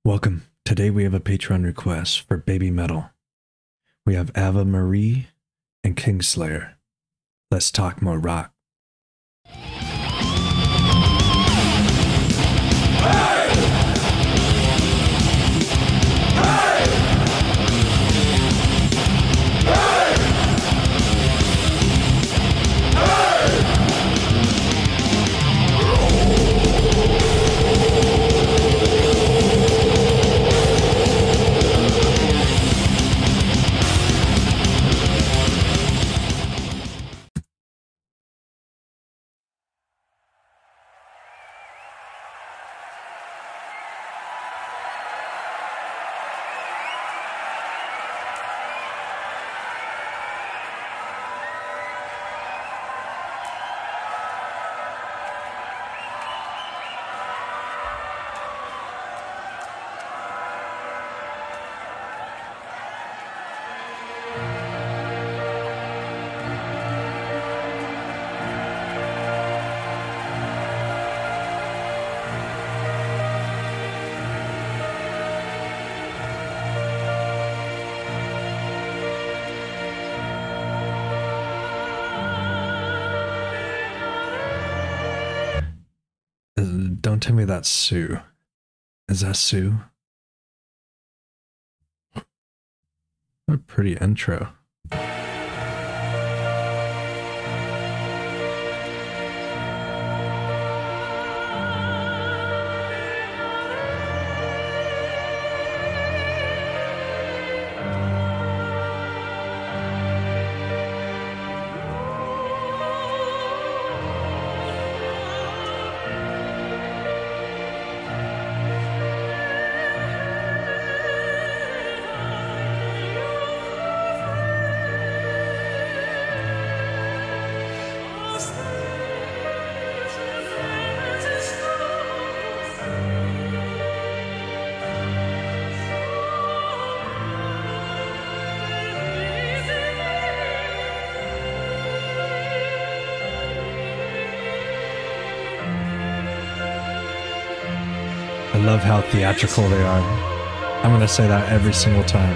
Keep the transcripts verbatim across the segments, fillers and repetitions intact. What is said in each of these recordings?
Welcome. Today we have a Patreon request for Babymetal. We have Avamarie and Kingslayer. Let's talk more rock. Don't tell me that's Sue. Is that Sue? What a pretty intro. I love how theatrical they are. I'm gonna say that every single time.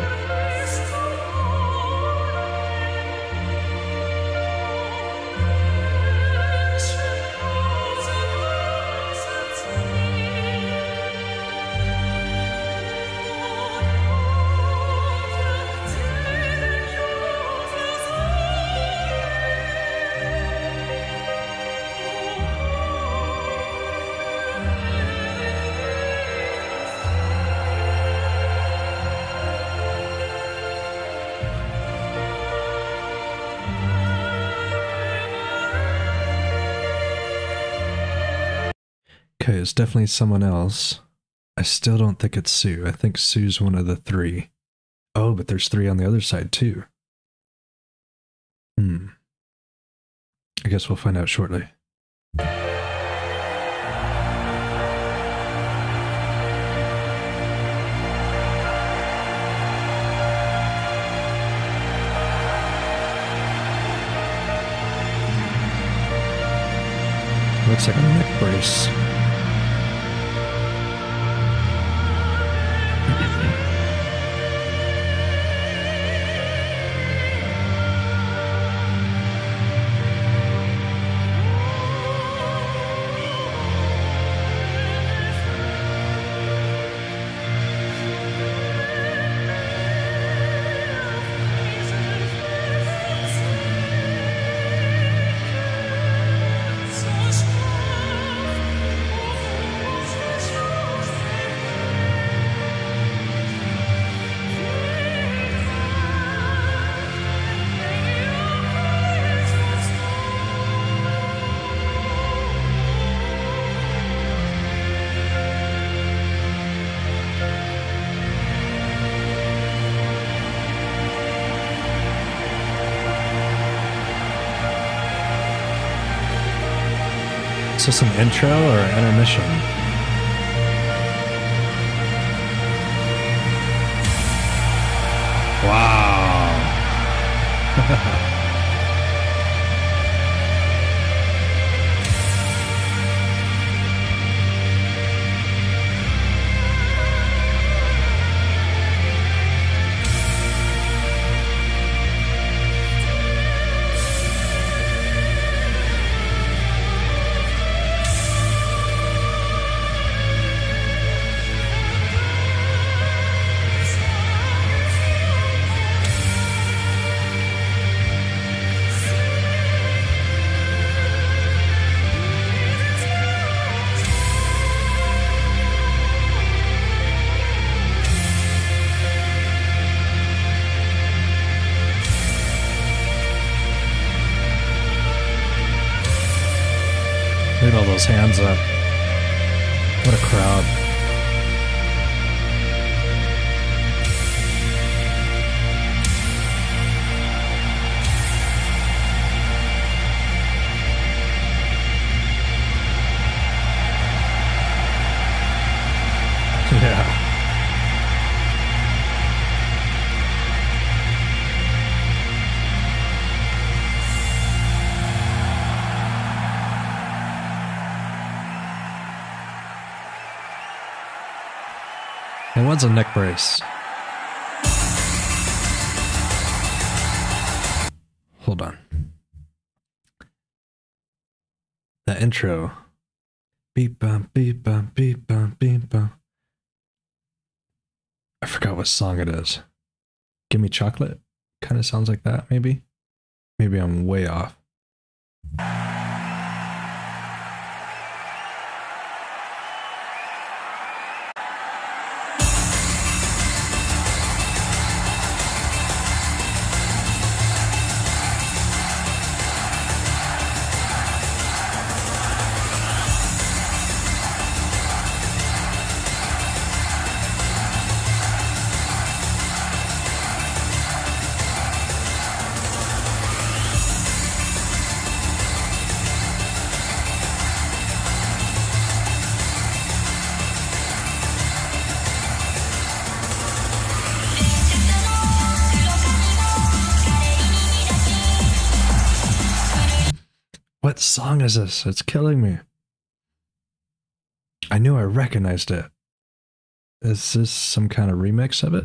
Okay, it's definitely someone else. I still don't think it's Sue. I think Sue's one of the three. Oh, but there's three on the other side too. Hmm. I guess we'll find out shortly. Looks like a neck brace. Is this an intro or an intermission? Wow. those hands up. What a crowd. Yeah. It was a neck brace. Hold on. The intro. Beep bum, beep bum, beep bum, beep bum. I forgot what song it is. Give Me Chocolate? Kind of sounds like that, maybe? Maybe I'm way off. What song is this? It's killing me. I knew I recognized it. Is this some kind of remix of it?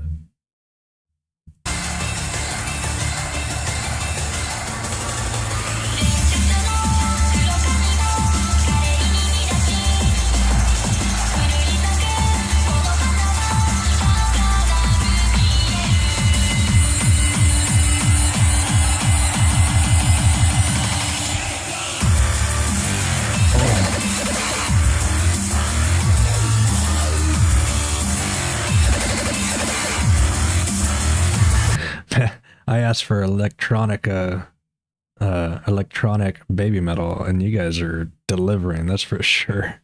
I asked for electronic, uh, uh, electronic baby metal, and you guys are delivering. That's for sure.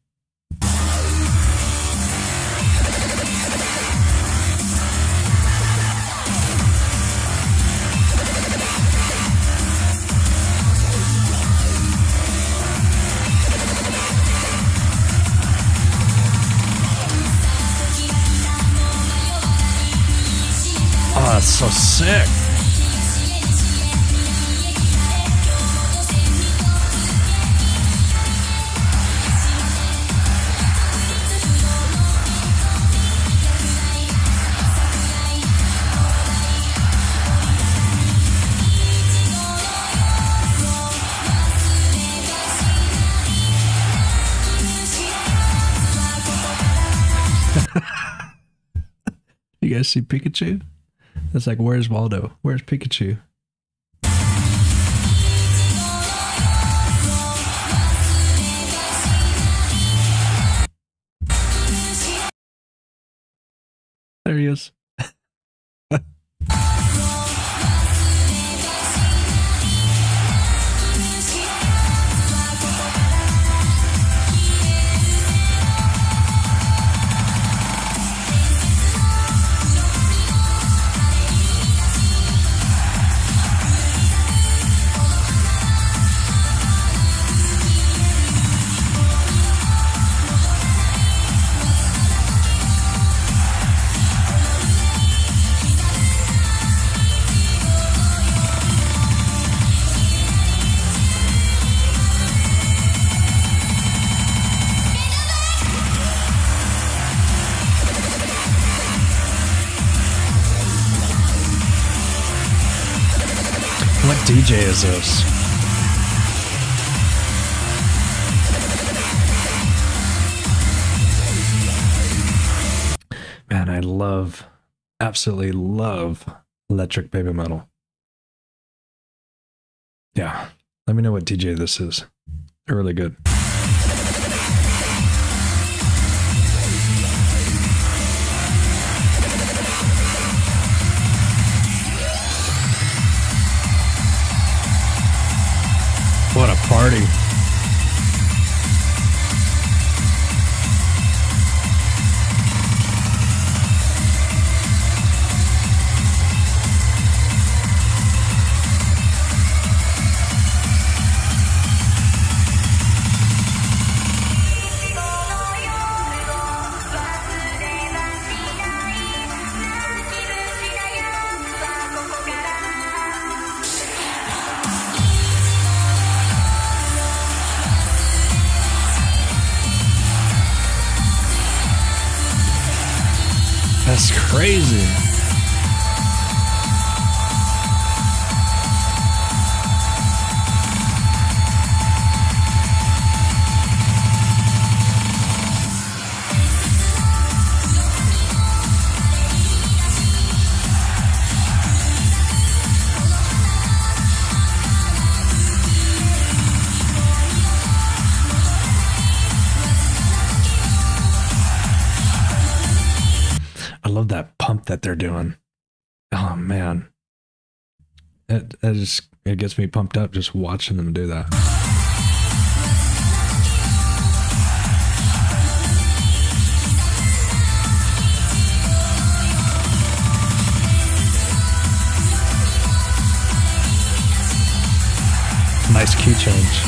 Oh, that's so sick. You guys see Pikachu? It's like, where's Waldo? Where's Pikachu? There he is. What D J is this? Man, I love, absolutely love electric baby metal. Yeah, let me know what D J this is. They're really good. What a party. That's crazy. I love that pump that they're doing. Oh man, it, it just it gets me pumped up just watching them do that. Nice key change.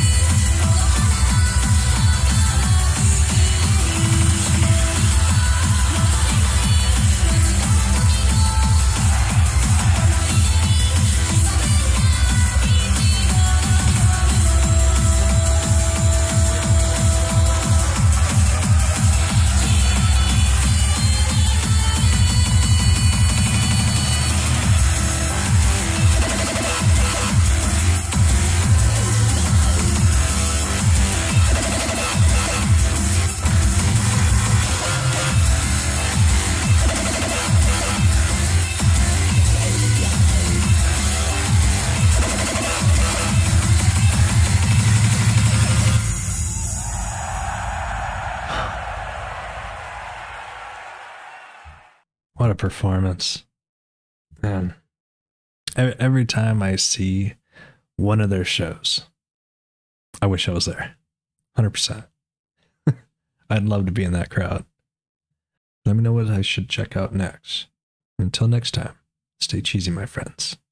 What a performance. Man, every time I see one of their shows, I wish I was there. one hundred percent. I'd love to be in that crowd. Let me know what I should check out next. Until next time, stay cheesy, my friends.